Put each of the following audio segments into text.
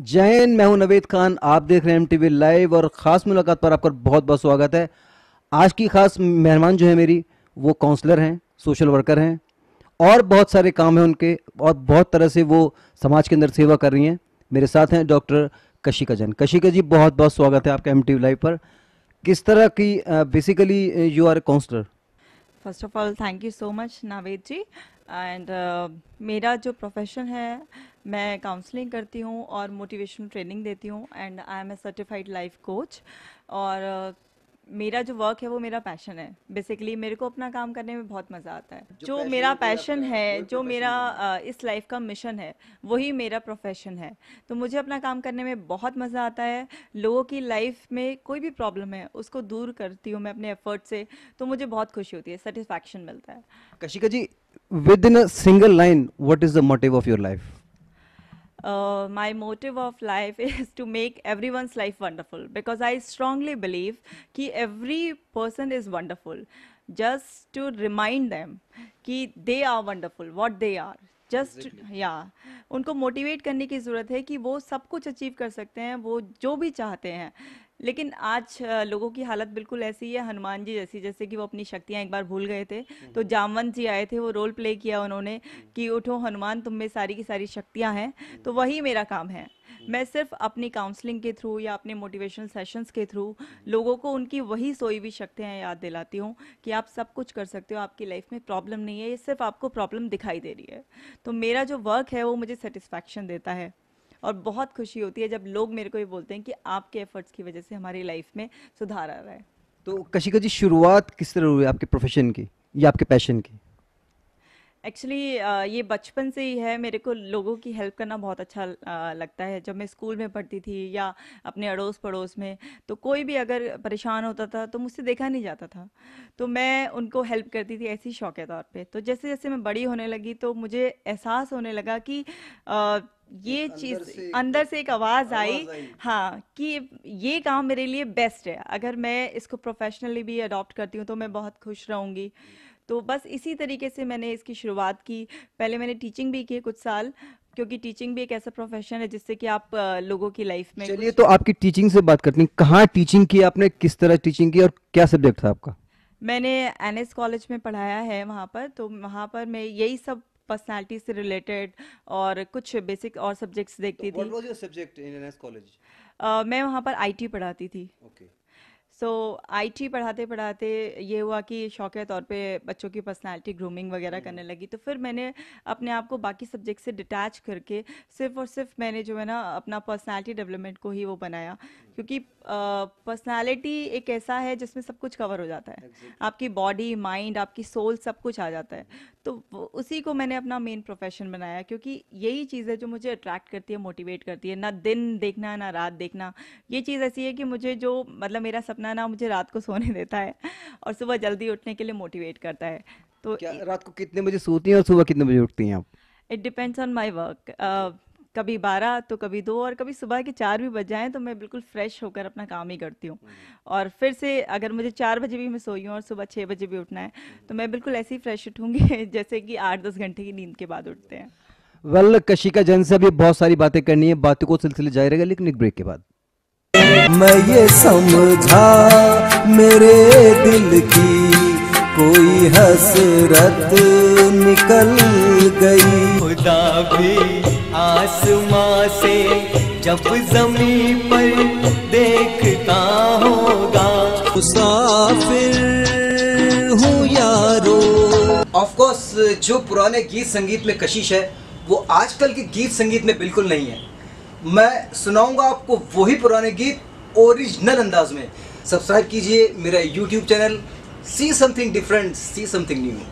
जय हिंद। मैं हूं नवेद खान। आप देख रहे हैं एमटीवी लाइव और ख़ास मुलाकात पर आपका बहुत बहुत स्वागत है। आज की खास मेहमान जो है मेरी, वो काउंसलर हैं, सोशल वर्कर हैं और बहुत सारे काम हैं उनके और बहुत तरह से वो समाज के अंदर सेवा कर रही हैं। मेरे साथ हैं डॉक्टर कशिका जैन। कशिका जी, बहुत बहुत स्वागत है आपका एमटीवी लाइव पर। किस तरह की basically you are a counselor? First of all thank you so much Naved ji. And मेरा जो प्रोफेशन है, मैं काउंसलिंग करती हूँ और मोटिवेशनल ट्रेनिंग देती हूँ and I am a certified life coach. और मेरा जो वर्क है वो मेरा पैशन है। बेसिकली मेरे को अपना काम करने में बहुत मज़ा आता है। जो जो पैशन मेरा है वही पैशन आपका, है, वही जो प्रोफेशन मेरा बन गया। इस लाइफ का मिशन है, वही मेरा प्रोफेशन है। तो मुझे अपना काम करने में बहुत मज़ा आता है। लोगों की लाइफ में कोई भी प्रॉब्लम है उसको दूर करती हूँ मैं अपने एफर्ट से। तो मुझे बहुत खुशी होती है, सेटिस्फैक्शन मिलता है। Kashika ji, within a single line, what is the motive of your life? My motive of life is to make everyone's life wonderful because I strongly believe कि every person is wonderful. Just to remind them कि they are wonderful, what they are. Just या उनको motivate करने की ज़रूरत है कि वो सब कुछ अचीव कर सकते हैं, वो जो भी चाहते हैं। लेकिन आज लोगों की हालत बिल्कुल ऐसी है, हनुमान जी जैसी, जैसे कि वो अपनी शक्तियाँ एक बार भूल गए थे। तो जामवंत जी आए थे, वो रोल प्ले किया उन्होंने कि उठो हनुमान, तुम में सारी की सारी शक्तियाँ हैं। तो वही मेरा काम है। मैं सिर्फ अपनी काउंसलिंग के थ्रू या अपने मोटिवेशनल सेशंस के थ्रू लोगों को उनकी वही सोई हुई शक्तियाँ याद दिलाती हूँ कि आप सब कुछ कर सकते हो, आपकी लाइफ में प्रॉब्लम नहीं है, ये सिर्फ आपको प्रॉब्लम दिखाई दे रही है। तो मेरा जो वर्क है वो मुझे सेटिस्फैक्शन देता है और बहुत खुशी होती है जब लोग मेरे को ये बोलते हैं कि आपके एफर्ट्स की वजह से हमारी लाइफ में सुधार आ रहा है। तो कशिका जी, शुरुआत किस तरह हुई आपके प्रोफेशन की या आपके पैशन की? एक्चुअली ये बचपन से ही है। मेरे को लोगों की हेल्प करना बहुत अच्छा लगता है। जब मैं स्कूल में पढ़ती थी या अपने अड़ोस पड़ोस में, तो कोई भी अगर परेशान होता था तो मुझसे देखा नहीं जाता था, तो मैं उनको हेल्प करती थी ऐसी शौक के तौर पे। तो जैसे जैसे मैं बड़ी होने लगी तो मुझे एहसास होने लगा कि अ, एक ये अंदर चीज़ से अंदर एक से एक आवाज़ आई। आवाज आई। हाँ, कि ये काम मेरे लिए बेस्ट है। अगर मैं इसको प्रोफेशनली भी अडॉप्ट करती हूँ तो मैं बहुत खुश रहूँगी। तो बस इसी तरीके से मैंने इसकी शुरुआत की। पहले मैंने टीचिंग भी की है कुछ साल, क्योंकि टीचिंग भी एक ऐसा प्रोफेशन है जिससे कि आप लोगों की लाइफ में चलिए, कुछ। तो आपकी टीचिंग से बात करते हैं। कहाँ टीचिंग की आपने, किस तरह टीचिंग की और क्या सब्जेक्ट था आपका? मैंने एनएस कॉलेज में पढ़ाया है वहाँ पर। तो वहाँ पर मैं यही सब पर्सनालिटी से रिलेटेड और कुछ बेसिक और सब्जेक्ट्स तो देखती व्हाट थी। Was your subject in NS college? मैं वहाँ पर आईटी पढ़ाती थी। ओके। सो आईटी पढ़ाते पढ़ाते ये हुआ कि शौकिया तौर पे बच्चों की पर्सनालिटी ग्रूमिंग वगैरह करने लगी। तो फिर मैंने अपने आप को बाकी सब्जेक्ट से डिटैच करके सिर्फ और सिर्फ मैंने जो है ना अपना पर्सनालिटी डेवलपमेंट को ही वो बनाया। क्योंकि पर्सनालिटी एक ऐसा है जिसमें सब कुछ कवर हो जाता है। एग्जैक्टली। आपकी बॉडी, माइंड, आपकी सोल, सब कुछ आ जाता है। तो उसी को मैंने अपना मेन प्रोफेशन बनाया, क्योंकि यही चीज़ है जो मुझे अट्रैक्ट करती है, मोटिवेट करती है। ना दिन देखना ना रात देखना। ये चीज़ ऐसी है कि मुझे जो मतलब मेरा सपना ना मुझे रात को सोने देता है और सुबह जल्दी उठने के लिए मोटिवेट करता है। तो क्या रात को कितने बजे सोती हैं और सुबह कितने बजे उठती हैं आप? It depends on my work. Okay. कभी 12 तो कभी 2 और कभी सुबह के 4 भी बज जाएं तो मैं बिल्कुल फ्रेश होकर अपना काम ही करती हूँ। और फिर से अगर मुझे 4 बजे भी मैं सोई हूँ और सुबह 6 बजे भी उठना है, तो मैं बिल्कुल ऐसे ही फ्रेश उठूंगी जैसे कि 8-10 घंटे की नींद के बाद उठते हैं। वेल, कशिका जैन से अभी बहुत सारी बातें करनी है, बातों को सिलसिले जारी रहेगा लेकिन एक ब्रेक के बाद। मैं ये समझा मेरे दिल की कोई हसरत निकल गई। खुदा भी आसमां से जब जमीन पर देखता होगा। मुसाफिर हूँ यारो। ऑफ कोर्स, जो पुराने गीत संगीत में कशिश है वो आजकल के गीत संगीत में बिल्कुल नहीं है। मैं सुनाऊंगा आपको वही पुराने गीत ओरिजिनल अंदाज में। सब्सक्राइब कीजिए मेरा YouTube channel, see something different, see something new.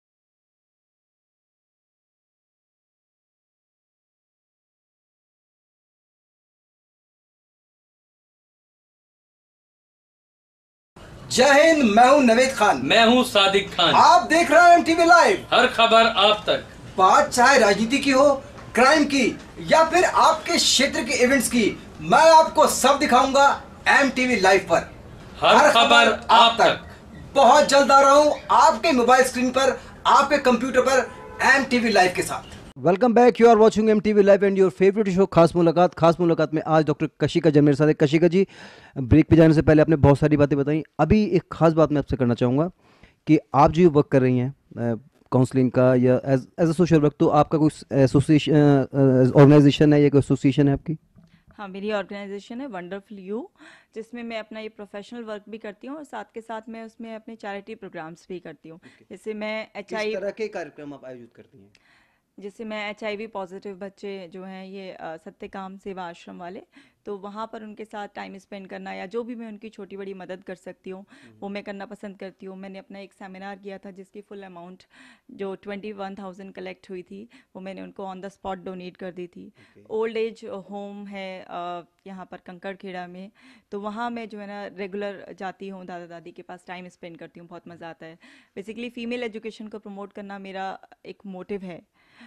जय हिंद। मैं हूं नवेद खान। मैं हूं सादिक खान। आप देख रहे हैं एमटीवी लाइव। हर खबर आप तक। बात चाहे राजनीति की हो, क्राइम की या फिर आपके क्षेत्र के इवेंट्स की, मैं आपको सब दिखाऊंगा एमटीवी लाइव पर। हर खबर आप तक। बहुत जल्द आ रहा हूं आपके मोबाइल स्क्रीन पर, आपके कंप्यूटर पर एमटीवी लाइव के साथ। Welcome back, you are watching MTV live and your favorite show खास मुलाकात। खास मुलाकात में आज डॉक्टर कशिका जैन मेरे साथ है। कशिका जी, ब्रेक पे जाने से पहले आपने बहुत सारी बातें बताई। अभी एक खास बात मैं आपसे करना चाहूँगा कि आप जो वर्क कर रही हैं काउंसलिंग का या एज अ सोशल वर्क, तो आपका कोई एसोसिएशन ऑर्गेनाइजेशन है या कोई एसोसिएशन है आपकी? हाँ, मेरी ऑर्गेनाइजेशन है वंडरफुल यू, जिसमें मैं अपना ये प्रोफेशनल वर्क भी करती हूँ और साथ के साथ मैं उसमें अपने चैरिटी प्रोग्राम्स भी करती हूँ। जैसे मैं किस तरह के कार्यक्रम आप आयोजित करती हैं? जैसे मैं HIV पॉजिटिव बच्चे जो हैं ये सत्यकाम सेवा आश्रम वाले, तो वहाँ पर उनके साथ टाइम स्पेंड करना या जो भी मैं उनकी छोटी बड़ी मदद कर सकती हूँ वो मैं करना पसंद करती हूँ। मैंने अपना एक सेमिनार किया था जिसकी फुल अमाउंट जो 21,000 कलेक्ट हुई थी वो मैंने उनको ऑन द स्पॉट डोनेट कर दी थी। ओल्ड एज होम है यहाँ पर कंकड़खेड़ा में, तो वहाँ मैं जो है ना रेगुलर जाती हूँ, दादा दादी के पास टाइम स्पेंड करती हूँ, बहुत मज़ा आता है। बेसिकली फ़ीमेल एजुकेशन को प्रमोट करना मेरा एक मोटिव है।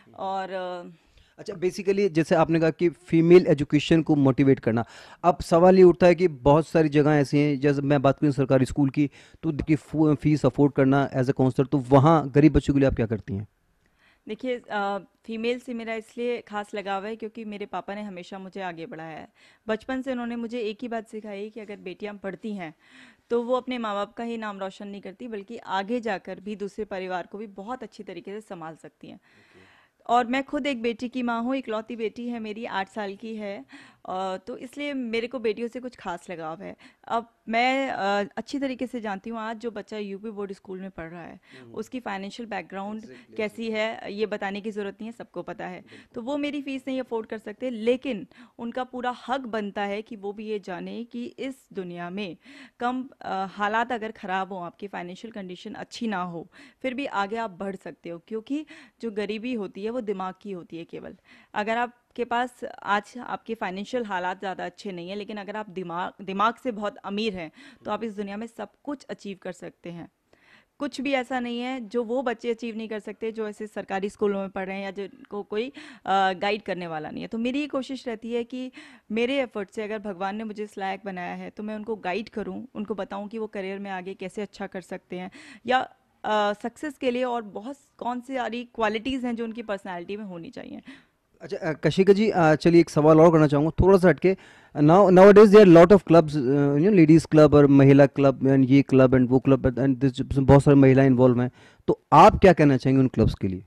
और अच्छा, बेसिकली जैसे आपने कहा कि फीमेल एजुकेशन को मोटिवेट करना, अब सवाल ये उठता है कि बहुत सारी जगह ऐसी हैं, जैसे मैं बात करूँ सरकारी स्कूल की, तो उनकी फीस अफोर्ड करना एज ए काउंसलर, तो वहाँ गरीब बच्चों के लिए आप क्या करती हैं? देखिए, फीमेल से मेरा इसलिए खास लगाव है क्योंकि मेरे पापा ने हमेशा मुझे आगे बढ़ाया है। बचपन से उन्होंने मुझे एक ही बात सिखाई कि अगर बेटियां पढ़ती हैं तो वो अपने माँ बाप का ही नाम रोशन नहीं करती बल्कि आगे जाकर भी दूसरे परिवार को भी बहुत अच्छी तरीके से संभाल सकती हैं। और मैं खुद एक बेटी की माँ हूँ, इकलौती बेटी है मेरी, 8 साल की है। तो इसलिए मेरे को बेटियों से कुछ खास लगाव है। अब मैं अच्छी तरीके से जानती हूँ आज जो बच्चा यूपी बोर्ड स्कूल में पढ़ रहा है उसकी फाइनेंशियल बैकग्राउंड कैसी है ये बताने की ज़रूरत नहीं है, सबको पता है। तो वो मेरी फ़ीस नहीं अफोर्ड कर सकते, लेकिन उनका पूरा हक बनता है कि वो भी ये जाने कि इस दुनिया में कम हालात अगर ख़राब हो, आपकी फाइनेंशियल कंडीशन अच्छी ना हो, फिर भी आगे आप बढ़ सकते हो। क्योंकि जो गरीबी होती है वो दिमाग की होती है केवल। अगर आपके पास आज आपके फाइनेंशियल हालात ज़्यादा अच्छे नहीं है, लेकिन अगर आप दिमाग से बहुत अमीर हैं तो आप इस दुनिया में सब कुछ अचीव कर सकते हैं। कुछ भी ऐसा नहीं है जो वो बच्चे अचीव नहीं कर सकते जो ऐसे सरकारी स्कूलों में पढ़ रहे हैं या जिनको कोई गाइड करने वाला नहीं है। तो मेरी ये कोशिश रहती है कि मेरे एफर्ट से अगर भगवान ने मुझे इस लायक बनाया है तो मैं उनको गाइड करूं, उनको बताऊं कि वो करियर में आगे कैसे अच्छा कर सकते हैं या सक्सेस के लिए और बहुत कौन सी सारी क्वालिटीज़ हैं जो उनकी पर्सनैलिटी में होनी चाहिए। अच्छा, कशिका जी, चलिए एक सवाल और करना चाहूँगा थोड़ा सा हटके। Nowadays there lot of clubs, ladies club और महिला क्लब एंड ये क्लब एंड वो क्लब एंड बहुत सारी महिलाएं इन्वॉल्व हैं, तो आप क्या कहना चाहेंगे उन क्लब्स के लिए?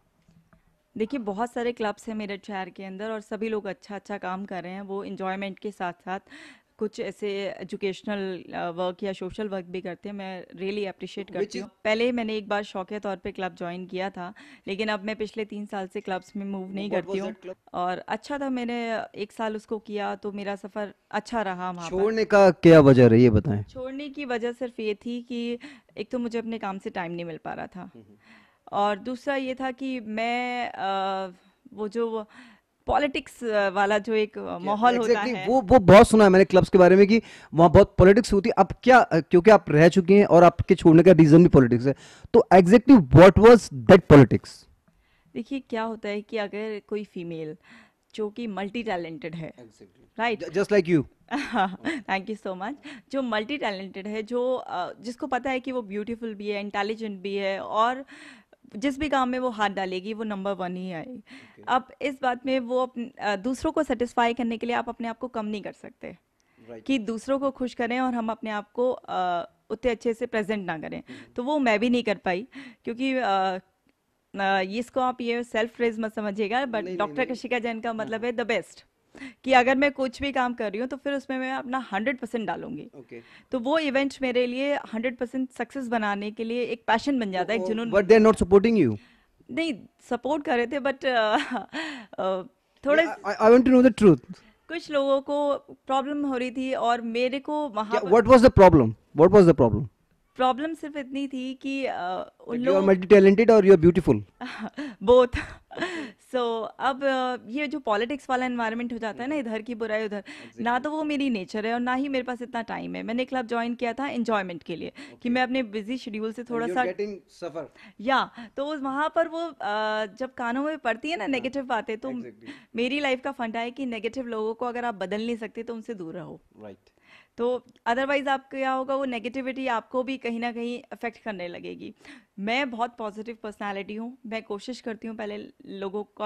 देखिए, बहुत सारे क्लब्स हैं मेरे शहर के अंदर और सभी लोग अच्छा अच्छा काम कर रहे हैं। वो इंजॉयमेंट के साथ साथ कुछ ऐसे एजुकेशनल वर्क या सोशल वर्क भी करते हैं। मैं रियली अप्रिशिएट करती हूँ। पहले मैंने एक बार शौकिया तौर पे क्लब ज्वाइन किया था, लेकिन अब मैं पिछले 3 साल से क्लब्स में मूव नहीं करती हूँ। और अच्छा था, मैंने 1 साल उसको किया तो मेरा सफ़र अच्छा रहा वहाँ पर। छोड़ने का क्या वजह रही है, बताएं। छोड़ने की वजह सिर्फ ये थी कि एक तो मुझे अपने काम से टाइम नहीं मिल पा रहा था और दूसरा ये था कि मैं वो जो पॉलिटिक्स वाला जो एक माहौल होता है। वो बहुत सुना है मैंने क्लब्स के बारे में कि वहाँ बहुत पॉलिटिक्स होती है। अब क्या, क्योंकि आप रह चुकी हैं और आपके छोड़ने का रीजन भी पॉलिटिक्स है, तो exactly what was that politics? देखिए, क्या होता है कि अगर कोई फीमेल जो कि मल्टी टैलेंटेड है, right, just like you, thank you so much, जो मल्टी टैलेंटेड है, जो जिसको पता है कि वो ब्यूटीफुल भी है, इंटेलिजेंट भी है और जिस भी काम में वो हाथ डालेगी वो नंबर 1 ही आएगी। अब इस बात में वो दूसरों को सेटिस्फाई करने के लिए आप अपने आप को कम नहीं कर सकते कि दूसरों को खुश करें और हम अपने आप को उतने अच्छे से प्रेजेंट ना करें। तो वो मैं भी नहीं कर पाई क्योंकि इसको आप ये सेल्फ प्रेज मत समझिएगा, बट डॉक्टर कशिका जैन का मतलब है द बेस्ट, कि अगर मैं कुछ भी काम कर रही हूँ तो फिर उसमें मैं अपना 100% डालूंगी। तो वो इवेंट मेरे लिए 100% सक्सेस बनाने के लिए एक पैशन बन जाता है, एक जुनून। But they are not supporting you? नहीं, सपोर्ट कर रहे थे बट थोड़े I want to know the truth. कुछ लोगों को प्रॉब्लम हो रही थी और मेरे को वहाँ what was the problem? What was the problem? Problem सिर्फ इतनी थी कि उन यू आर लोग मल्टी टैलेंटेड और you are beautiful. Both. So अब ये जो पॉलिटिक्स वाला एनवायरनमेंट हो जाता है ना, इधर की बुराई उधर, ना तो वो मेरी नेचर है और ना ही मेरे पास इतना टाइम है। मैंने क्लब ज्वाइन किया था एंजॉयमेंट के लिए कि मैं अपने बिजी शेड्यूल से थोड़ा सा या तो वहाँ पर वो जब कानों में पड़ती है ना नेगेटिव बातें, तो मेरी लाइफ का फंडा है कि नेगेटिव लोगों को अगर आप बदल नहीं सकते तो उनसे दूर रहो। तो अदरवाइज आप क्या होगा, वो नेगेटिविटी आपको भी कहीं ना कहीं अफेक्ट करने लगेगी। मैं बहुत पॉजिटिव पर्सनालिटी हूँ, मैं कोशिश करती हूँ पहले लोगों का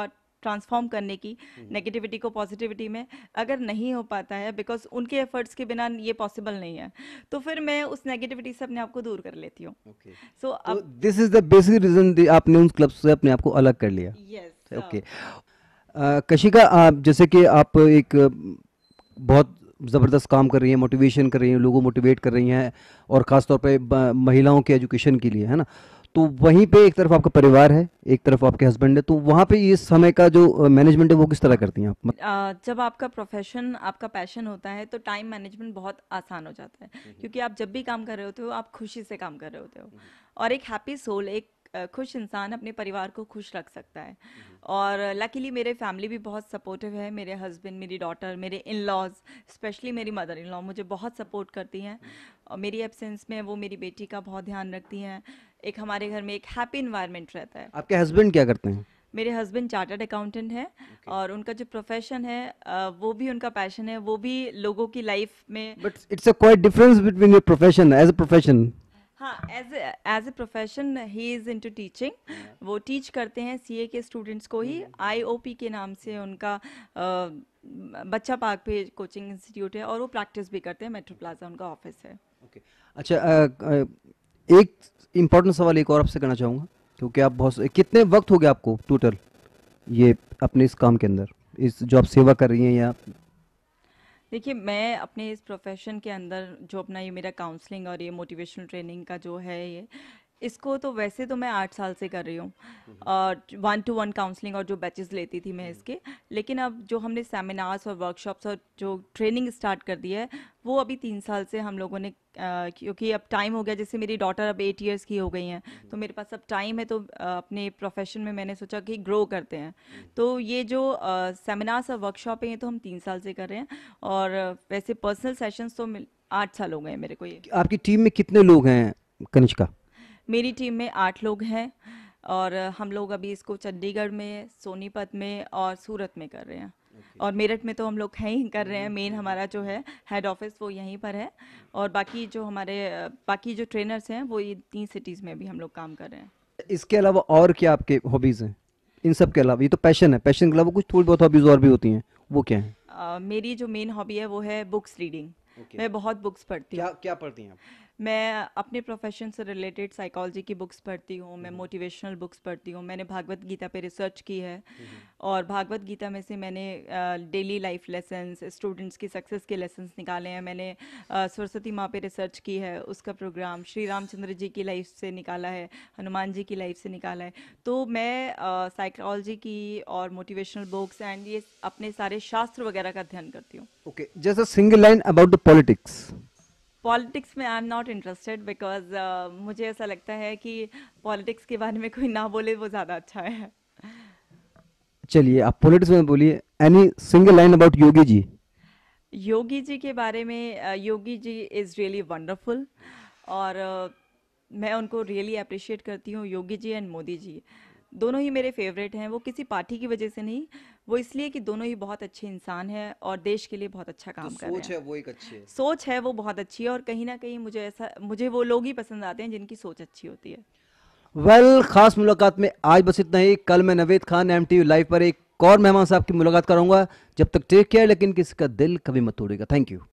ट्रांसफॉर्म करने की, नेगेटिविटी को पॉजिटिविटी में, अगर नहीं हो पाता है बिकॉज उनके एफर्ट्स के बिना ये पॉसिबल नहीं है, तो फिर मैं उस नेगेटिविटी से अपने आप को दूर कर लेती हूँ। सो तो अब this is the basic reason आपने उन क्लब से अपने आप को अलग कर लिया। Yes okay. कशिका, आप जैसे कि आप एक बहुत ज़बरदस्त काम कर रही हैं, मोटिवेशन कर रही हैं, लोगों को मोटिवेट कर रही हैं, और ख़ास तौर पे महिलाओं के एजुकेशन के लिए, है ना। तो वहीं पे एक तरफ आपका परिवार है, एक तरफ आपके हस्बैंड है, तो वहाँ पे ये समय का जो मैनेजमेंट है वो किस तरह करती हैं आप? जब आपका प्रोफेशन आपका पैशन होता है तो टाइम मैनेजमेंट बहुत आसान हो जाता है, क्योंकि आप जब भी काम कर रहे होते हो आप खुशी से काम कर रहे होते हो, और एक हैप्पी सोल, एक खुश इंसान अपने परिवार को खुश रख सकता है। और लकीली मेरे फैमिली भी बहुत सपोर्टिव है, मेरे हस्बैंड, मेरी डॉटर, मेरे इन लॉज, स्पेशली मेरी मदर इन लॉ मुझे बहुत सपोर्ट करती हैं, और मेरी एब्सेंस में वो मेरी बेटी का बहुत ध्यान रखती हैं। एक हमारे घर में एक हैप्पी इन्वायरमेंट रहता है। आपके हस्बैंड क्या करते हैं? मेरे हस्बैंड चार्टर्ड अकाउंटेंट है, और उनका जो प्रोफेशन है वो भी उनका पैशन है, वो भी लोगों की लाइफ में। But it's a quite difference between your profession as a profession. हाँ, एज ए प्रोफेशन ही इज़ इनटू टीचिंग। वो टीच करते हैं सीए के स्टूडेंट्स को ही। आईओपी के नाम से उनका बच्चा पार्क पे कोचिंग इंस्टीट्यूट है, और वो प्रैक्टिस भी करते हैं, मेट्रो प्लाजा उनका ऑफिस है। ओके। अच्छा, एक इम्पोर्टेंट सवाल एक और आपसे करना चाहूँगा, क्योंकि आप बहुत, कितने वक्त हो गया आपको टोटल ये अपने इस काम के अंदर, इस जो आप सेवा कर रही हैं? या देखिए, मैं अपने इस प्रोफेशन के अंदर जो अपना ये मेरा काउंसलिंग और ये मोटिवेशनल ट्रेनिंग का जो है, ये इसको तो वैसे तो मैं 8 साल से कर रही हूँ, और 1-to-1 काउंसलिंग और जो बैचेस लेती थी मैं इसके। लेकिन अब जो हमने सेमिनार्स और वर्कशॉप्स और जो ट्रेनिंग स्टार्ट कर दी है, वो अभी 3 साल से हम लोगों ने, क्योंकि अब टाइम हो गया, जैसे मेरी डॉटर अब 8 इयर्स की हो गई हैं, तो मेरे पास अब टाइम है, तो अपने प्रोफेशन में मैंने सोचा कि ग्रो करते हैं। तो ये जो सेमिनार्स और वर्कशॉप है, ये तो हम 3 साल से कर रहे हैं, और वैसे पर्सनल सेशंस तो 8 साल हो गए हैं मेरे को। ये आपकी टीम में कितने लोग हैं कनिष्का? मेरी टीम में 8 लोग हैं, और हम लोग अभी इसको चंडीगढ़ में, सोनीपत में और सूरत में कर रहे हैं। और मेरठ में तो हम लोग हैं ही कर रहे हैं, मेन हमारा जो है हेड ऑफिस वो यहीं पर है, और बाकी जो हमारे बाकी जो ट्रेनर्स हैं वो ये 3 सिटीज़ में भी हम लोग काम कर रहे हैं। इसके अलावा और क्या आपके हॉबीज़ हैं? इन सब के अलावा, ये तो पैशन है, पैशन के अलावा कुछ थोड़ी बहुत हॉबीज़ और भी होती हैं, वो क्या हैं? मेरी जो मेन हॉबी है वो है बुक्स रीडिंग। मैं बहुत बुक्स पढ़ती हूँ। क्या पढ़ती हैं आप? मैं अपने प्रोफेशन से रिलेटेड साइकोलॉजी की बुक्स पढ़ती हूँ, मैं मोटिवेशनल बुक्स पढ़ती हूँ, मैंने भागवत गीता पे रिसर्च की है, और भागवत गीता में से मैंने डेली लाइफ लेसन्स, स्टूडेंट्स की सक्सेस के लेसन्स निकाले हैं। मैंने सरस्वती माँ पे रिसर्च की है, उसका प्रोग्राम श्री रामचंद्र जी की लाइफ से निकाला है, हनुमान जी की लाइफ से निकाला है। तो मैं साइकोलॉजी की और मोटिवेशनल बुक्स एंड ये अपने सारे शास्त्र वगैरह का अध्ययन करती हूँ। Okay, just a single line about the politics. Politics में I am not interested, because मुझे ऐसा लगता है कि पॉलिटिक्स के बारे में कोई ना बोले वो ज़्यादा अच्छा है। चलिए, आप पॉलिटिक्स में बोलिए, any single line about Yogi ji. Yogi ji के बारे में, Yogi ji is really wonderful, और मैं उनको रियली अप्रिशिएट करती हूँ। योगी जी एंड मोदी जी दोनों ही मेरे फेवरेट हैं। वो किसी पार्टी की वजह से नहीं, वो इसलिए कि दोनों ही बहुत अच्छे इंसान हैं और देश के लिए बहुत अच्छा काम कर रहे हैं। सोच है वो एक अच्छी है। सोच है वो बहुत अच्छी है, और कहीं ना कहीं मुझे वो लोग ही पसंद आते हैं जिनकी सोच अच्छी होती है। वेल, खास मुलाकात में आज बस इतना ही। कल मैं नवेद खान MTV लाइव पर एक और मेहमान साहब की मुलाकात कराऊंगा। जब तक टेक केयर, लेकिन किसी का दिल कभी मत तोड़ेगा। Thank you.